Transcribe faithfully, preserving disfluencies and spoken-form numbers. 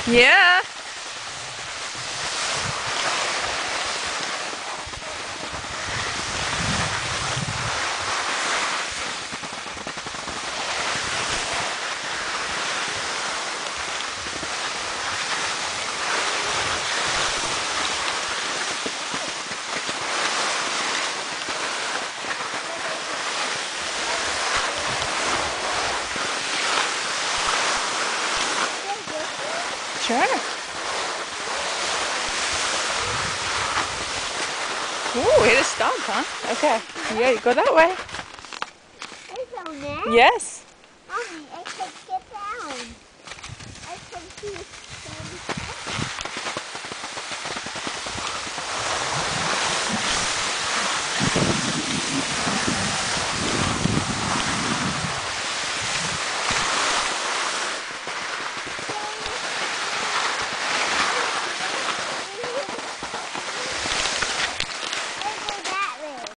Yeah. Sure. Ooh, hit a stump, huh? Okay. Yeah, you go that way. It's on there? Yes. Mommy, I can get down. I can see.